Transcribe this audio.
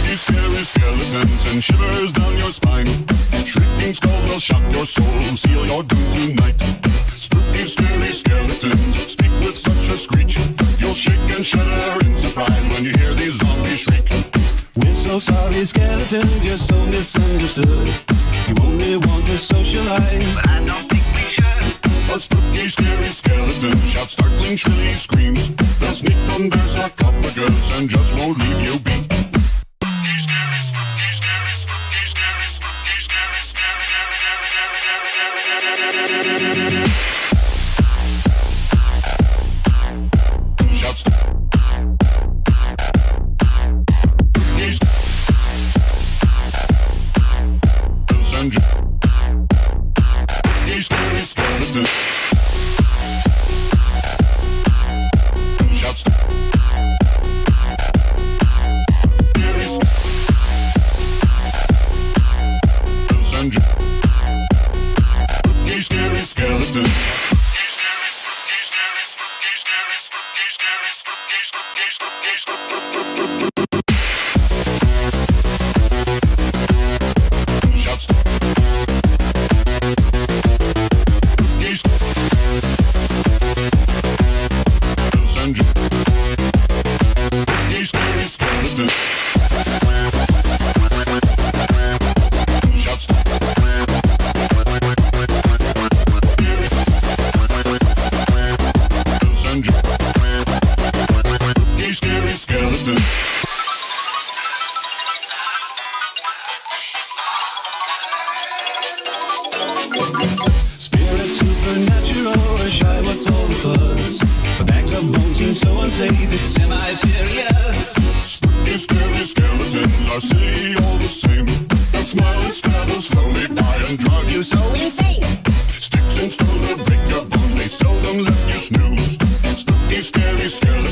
scary skeletons and shivers down your spine. Shrieking skulls will shock your soul, seal your doom tonight. Spooky, scary skeletons speak with such a screech. You'll shake and shudder in surprise when you hear these zombies shriek. We're so sorry, skeletons, you're so misunderstood. You only want to socialize, but I don't think we should. A spooky, scary skeleton shouts startling, shrilly screams. They'll sneak from their sarcophagus and just won't leave you be. Sticks and stones will break your bones, they seldom let you snooze. Spooky, scary skeletons